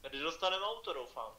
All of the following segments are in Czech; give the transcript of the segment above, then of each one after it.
Kdy dostaneme auto, doufám.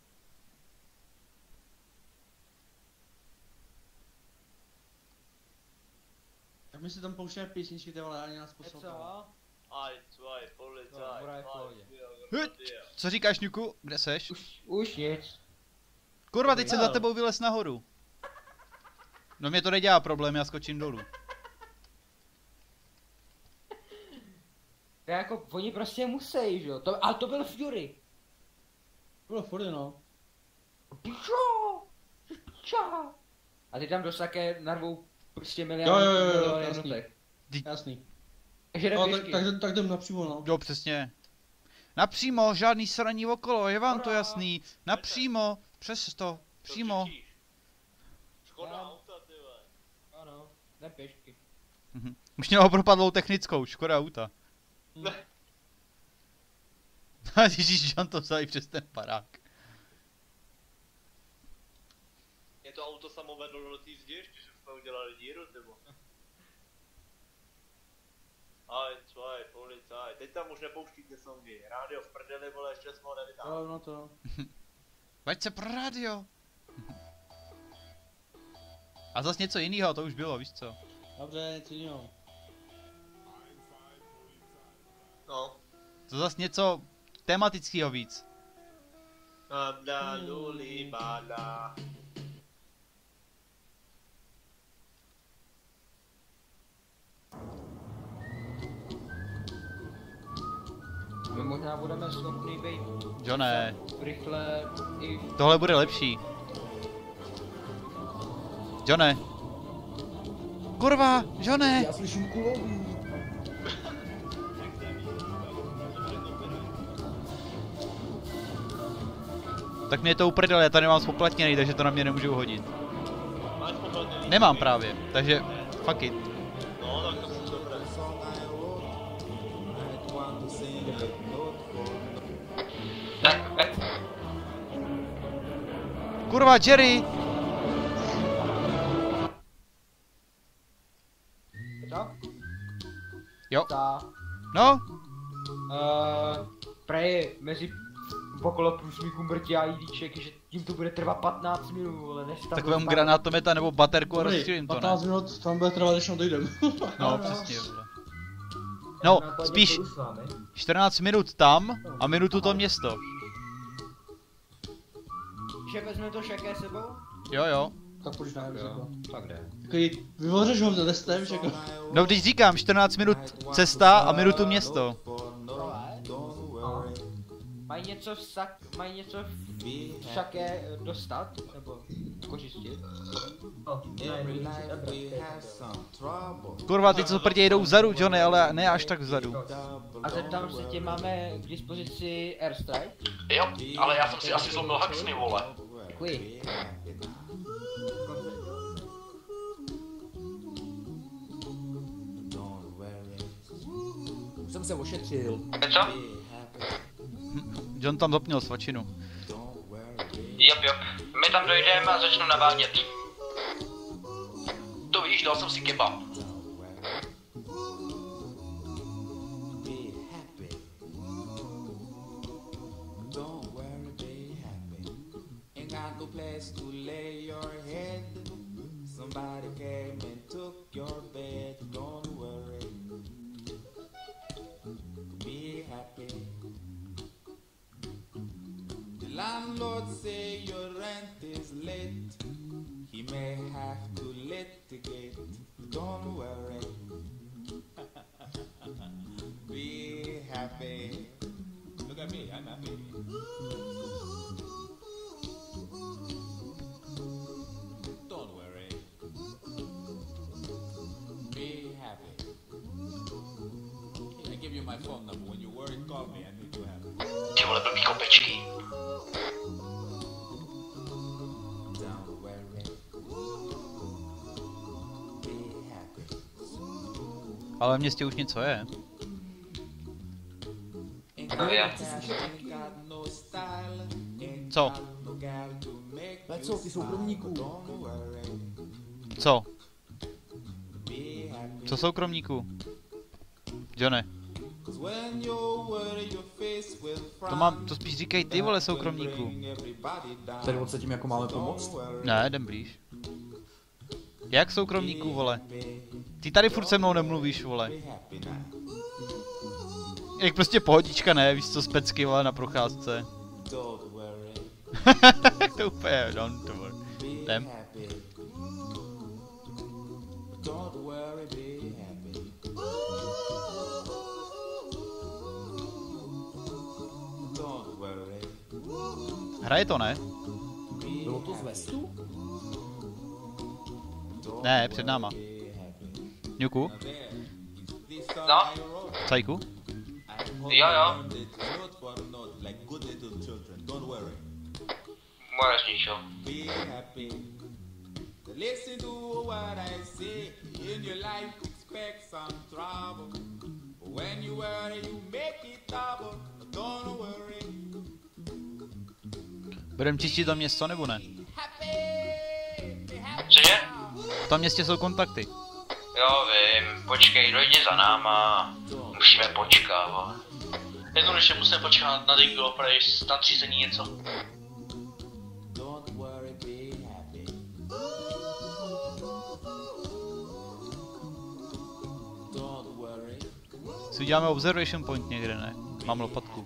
Tak my si tam pouštěme písničky, ty vole, ani nás poslouchá. Aj, cvaj, policaj, Co říkáš, Nuku? Kde seš? Už nic. Kurva, teď jsem za tebou vylez nahoru. No mě to nedělá problém, já skočím dolů. To jako, oni prostě musí, že jo? Ale to byl Fury. To bylo Fury, no. Pičo! Piča! A ty tam dosaké narvou prostě milion jasný. jednotek. Jasný. Takže jde No, pěšky. tak jdem napřímo, no. Jo, přesně. Napřímo, žádný sraní okolo, je vám to jasný. Napřímo, přes to, přímo. Škoda auta, ty vole. Ano, jde pěšky. Už měl propadlou technickou, škoda auta. Ježíš, John to vzal i přes ten parák. Je to auto samo vedlo do té zdi, ještě, že jsme udělali díru, nebo? Aj, cvaj, policaj. Teď tam už nepouštíte songy. Rádio v prdeli, vole, ještě jsme ho nevytáhli. No to. Vaď se pro rádio. A zas něco jiného, to už bylo, víš co? Dobře, něco jiného. No. To zas něco tematického víc. Bada, luli, bada. My možná budeme schopni být Johne, rychle i... tohle bude lepší. Johne. Kurva, Johne. Já slyším kulový. Tak mě je to uprdele, já tady nemám spoplatněný, takže to na mě nemůžu hodit. Máš poplatněný? Nemám právě, takže fuck it. No, tak to jsou dobré. Kurva, Jerry! Co? Jo. Ta... No? Prej mezi okolo průsmíku mrtě a jídíček, že tím to bude trvat 15 minut, ale než tam... Takovému granátometa nebo baterku a rozstřílím to, ne? 15 minut tam bude trvat, než tam dojdem. No, přesně, vole. No, spíš 14 minut tam a minutu to město. Že vezme to šaké sebou? Jo, jo. Tak pojď na jako. Tak jde. Takový, vyvořeš ho testem, že jako. No, když říkám 14 minut cesta a minutu město. Mají něco v šaké dostat? Nebo kořistit? Kurva, ty co prdě jdou vzadu, Johnny, ale ne až tak vzadu. A zeptám se tě, máme k dispozici airstrike? Jo, ale já jsem si asi zlomil haxny, vole. Děkuji. Jsem se ošetřil. Co? John tam zapněl svačinu. Jop. My tam dojdeme a začnu navádět. To víš, dal jsem si kebab. Landlord say your rent is late. He may have to litigate. Don't worry. Be happy. Look at me, I'm happy. Don't worry. Be happy. I give you my phone number. When you worry, call me. I make you happy. Ty vole blbý kopečky. Ale v městě už něco je. Co? Co, ty soukromníků? Co? Co soukromníků? Johnny. To spíš říkej ty, vole, soukromníku. Tady odsaď tím jako máme pomoct? Ne, jdem blíž. Jak soukromníku, vole? Ty tady furt se mnou nemluvíš, vole. Jak prostě pohodička, ne, víš co, z pecky, vole, na procházce. To úplně, don't worry. Jdem. Hraje to, ne? Bylo to z Vestu? Ne, před náma. Ňuku? No, Cajku? jo. Můžeš ničo. Listen to what I say. In your life, expect some trouble. When you worry, you make it double. Don't worry. Budem čistit to město, nebo ne? Cože? V tom městě jsou kontakty. Jo, vím, počkej, dojdi za náma. Musíme počkat, vole. Jednoduše musíme počkat na Dingo, protože tam řízení něco. Don't worry, be happy. Don't worry. Si uděláme observation point někde, ne? Mám lopatku.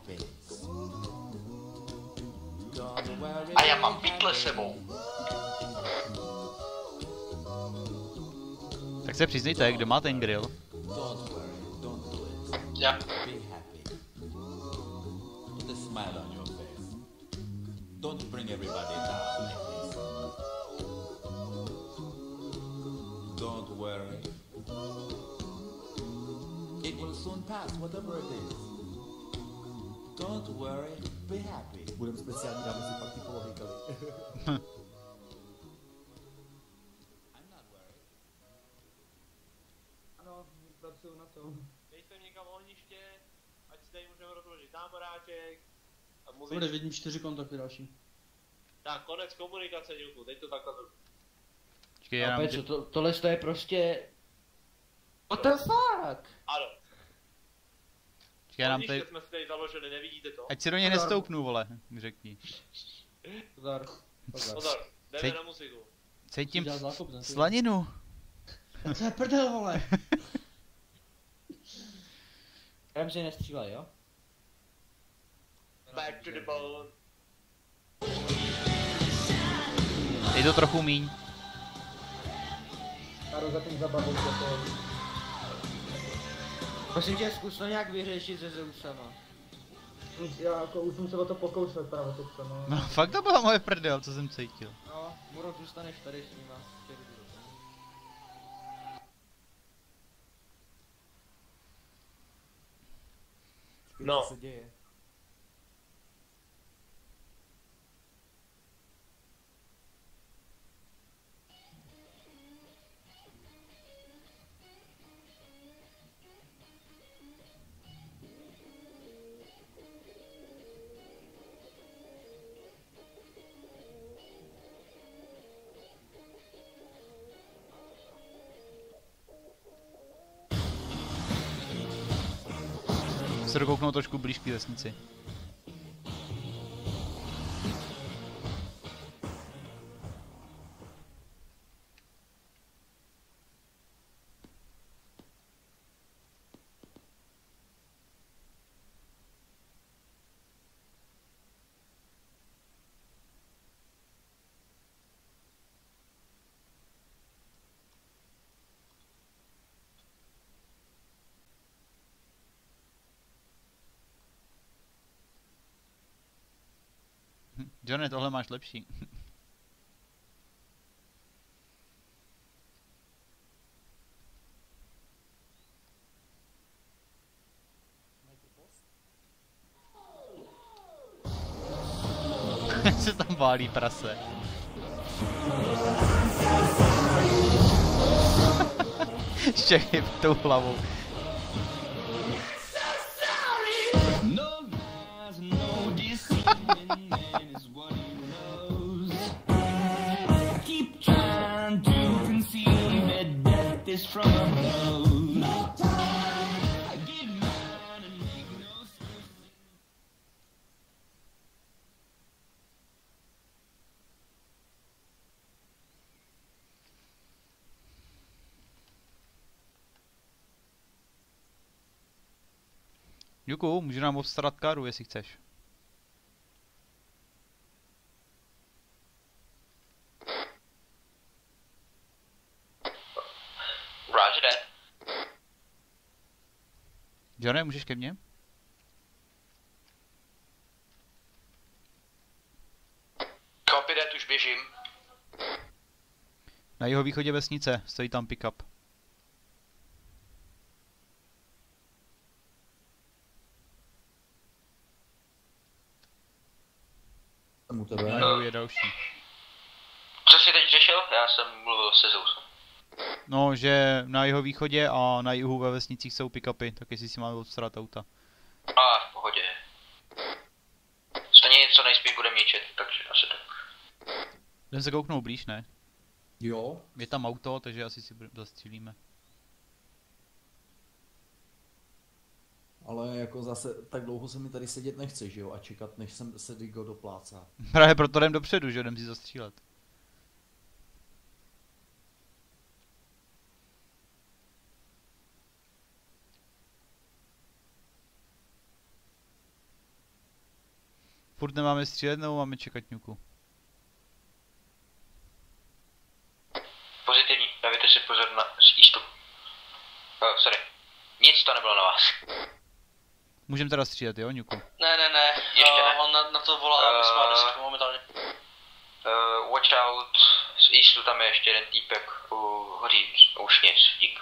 A já mám pytle sebou. Tak se přiznejte, kdo má ten grill. Don't worry, don't do it. Já. Be happy. Put a smile on your face. Don't bring everybody down like this. Don't worry. It will soon pass, whatever it is. Don't worry, be happy. Budeme speciální, dáme si pak ty polohejkali. I'm not worried. Ano, pracuju na tom. Dej sem někam ohniště, ať si tady můžeme rozložit táboráček. A Bude, mluvit. vidím 4 kontakty další. Tak, konec komunikace, Ňuku, teď to takhle zruší. Počkej, já A nám... Peťo, tohle je prostě... What the fuck? Ano, Počkej, já nám ohniště tady... jsme si tady založili, nevidíte to? Ať si do něj nestoupnu, vole, řekni. Pozor. Pozor. Pozor, jdeme Teď- na musiku. Cítím Dělá zákup, ne? slaninu. Co je prdel, vole? Já že nestřílej, jo? Back to the bone. Je to trochu míň. Karo, zatím zabavil se to. Prosím tě, zkus to nějak vyřešit se Zeusama. Já jako už jsem se o to pokoušel právě teďka, no. No fakt to byla moje prdel, co jsem cítil. No, Muro, zůstaneš tady s nima. No. Co se děje? Se dokouknout trošku blíž k té vesnici. Johnny, tohle máš lepší. Se tam válí prase. Štěchy tou hlavou. Juku, můžu nám obstarat karu, jestli chceš. Roger that. Johne, můžeš ke mně? Copy that, už běžím. Na jihovýchodě vesnice, stojí tam pick-up. Jsem u tebe. Na jihu je další. Co jsi teď řešil? Já jsem mluvil se Zeusem. No, že na jihovýchodě a na jihu ve vesnicích jsou pick-upy, tak jestli si máme obstarat auta. A v pohodě. Stejně něco nejspíš bude měčet, takže asi tak. Jdem se kouknout blíž, ne? Jo, Je tam auto, takže asi si zastřílíme. ale jako zase tak dlouho se mi tady sedět nechce, že jo? A čekat, než se Digo doplácá. Právě proto jdem dopředu, že jdem si zastřílet. Furt nemáme střílet, nebo máme čekat ňuku? Pozitivní, dávajte si pozor na eastu. Sorry. Nic to nebylo na vás. Můžeme teda střílet, jo, ňuku? Ne. Ještě ne. On na to volá, my jsme desítku momentálně. Watch out, z eastu tam je ještě jeden týpek, hoří už nic, dík.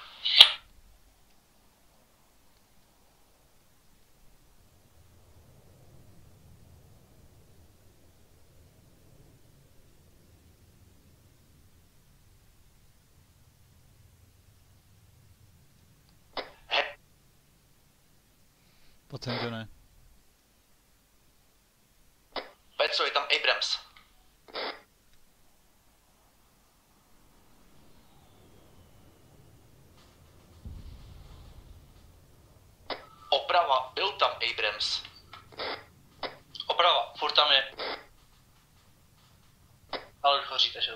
Pojď sem, Johne. Petro, je tam Abrams. Oprava, byl tam Abrams. Oprava, furt tam je. Ale už hoří, takže.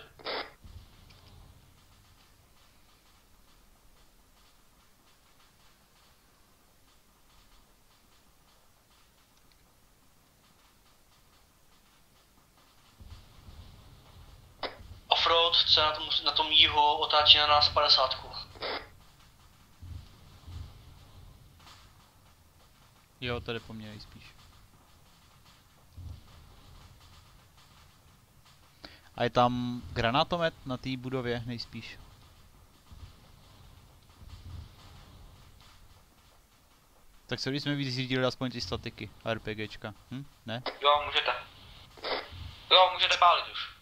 Offroad se na tom jihu otáčí na nás 50. Jo, tady po mně nejspíš. A je tam granátomet na té budově nejspíš. Tak co když jsme vyřídili aspoň ty statiky a RPGčka, Ne? Jo, můžete pálit už.